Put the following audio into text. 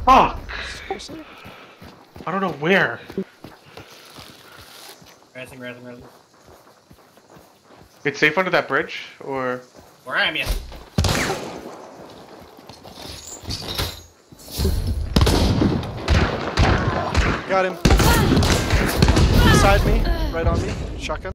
Fuck! Seriously? I don't know where. Razzing. It's safe under that bridge, or? Where am you? Got him. Beside me, right on me. Shotgun.